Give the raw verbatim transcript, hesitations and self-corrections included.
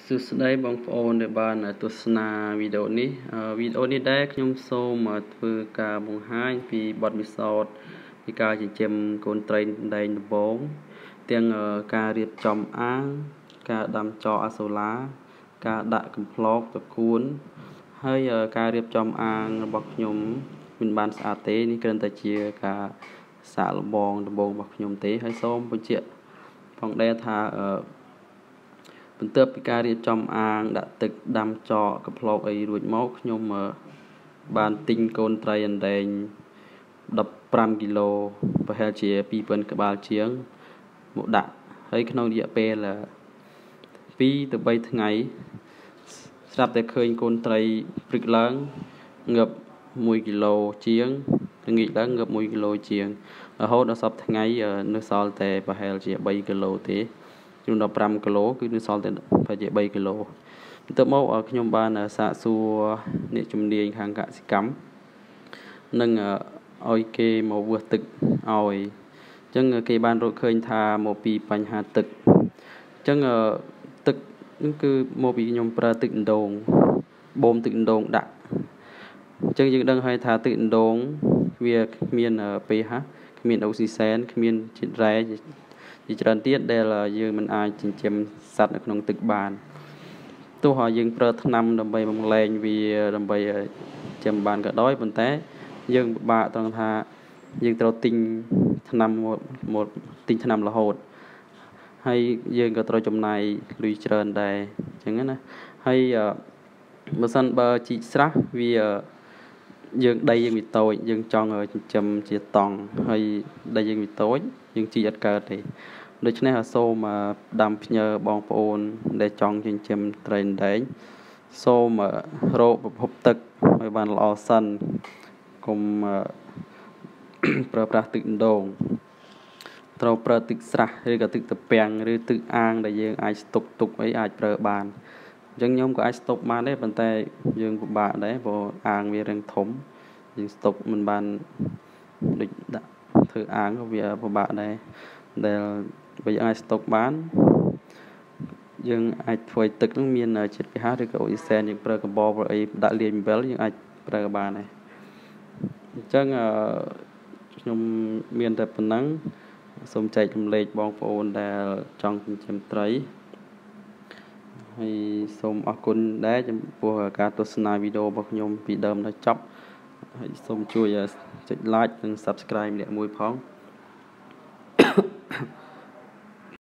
សួស្តីបងប្អូនដែលបានទស្សនាវីដេអូនេះវីដេអូនេះដែរខ្ញុំសូមធ្វើការបង្ហាញពីបទពិសោធន៍ពីការចិញ្ចឹមកូនត្រីដែងដំបងទាំងការរៀបចំអាងការដាំចោអាសូឡាការដាក់កំប្លោកតកួនហើយការរៀបចំអាងរបស់ខ្ញុំមិនបានស្អាតទេនេះគ្រាន់តែជាការសាកល្បងដំបូងរបស់ខ្ញុំទេហើយសូមបញ្ជាក់ផងដែរថាបន្ទាប់ពីការរៀបចំអាងដាក់ទឹកដាំចោកំប្លោកអីរួចមកខ្ញុំបានទិញកូនត្រីអណ្ដែងដប់ប្រាំគីឡូប្រហែលជាពីរពាន់ក្បាលជាងមកដាក់ហើយក្នុងរយៈពេលពីរទៅបីថ្ងៃស្រាប់តែឃើញកូនត្រីព្រឹកឡើងងើបមួយគីឡូជាងល្ងាចឡើងងើបមួយគីឡូជាងរហូតដល់សប្តាហ៍ថ្ងៃនៅសល់តែប្រហែលជាបីគីឡូទេជូនដល់ប្រាំគីឡូគឺនៅសល់តែប្រហែលជាបីគីឡូបន្ទាប់មកខ្ញុំបានសាកសួរអ្នកជំនាញខាងកសិកម្មនិងឲ្យគេមកវាស់ទឹកឲ្យអញ្ចឹងគេបានរកឃើញថាមកពីបញ្ហាទឹកអញ្ចឹងទឹកហ្នឹងគឺមកពីខ្ញុំប្រើទឹកអណ្ដូងបូមទឹកអណ្ដូងដាក់អញ្ចឹងយើងដឹងហើយថាទឹកអណ្ដូងវាគ្មាន pH គ្មានអុកស៊ីសែនគ្មានជាតិរ៉ែជាច្រើនទៀតដែលយើងមិនអាចចិញ្ចឹមសត្វនៅក្នុងទឹកបានទោះឲ្យយើងប្រើថ្នាំដើម្បីបំលែងវាដើម្បីចិញ្ចឹមបានក៏ដោយប៉ុន្តែយើងពិបាកត្រង់ថាយើងត្រូវទិញថ្នាំមកមកទិញថ្នាំរហូតហើយយើងក៏ត្រូវចំណាយលុយច្រើនដែរអញ្ចឹងណាហើយបើសិនបើជីកស្រះវាយើងដីយើងវាតូចយើងចង់ចិញ្ចឹមជាតង់ហើយដីយើងវាតូចយើងជីកអត់កើតទេដូច្នេះសូមដាំផ្ញើបងប្អូនដែលចង់ចិញ្ចឹមត្រីដែងសូមរកប្រភពទឹកឲ្យបានល្អសិនកុំប្រើប្រាស់ទឹកអណ្ដូងត្រូវប្រើទឹកស្រះឬក៏ទឹកត្រពាំងឬទឹកអាងដែលយើងអាចស្តុកទុកអីអាចប្រើបានអញ្ចឹងខ្ញុំក៏អាចស្តុកបានដែរប៉ុន្តែយើងពិបាកដែរព្រោះអាងវារាងធំយើងស្តុកមិនបានដូចដាក់ធ្វើអាងវាពិបាកដែរដែលបើយើងអាចស្តុកបានយើងអាចធ្វើឲ្យទឹកនឹងមានជាតិ pH ឬក៏អុកស៊ីសែនយើងប្រើកំបោរប្រើអីដាក់លាយអំបិលយើងអាចប្រើបានដែរអញ្ចឹងខ្ញុំមានតែប៉ុណ្ណឹងសូមចែករំលែកបងប្អូនដែលចង់ចិញ្ចឹមត្រីហើយសូមអរគុណដែរចំពោះការទស្សនាវីដេអូរបស់ខ្ញុំពីដើមដល់ចប់ហើយសូមជួយចុច like និង Subscribe ម្នាក់មួយផង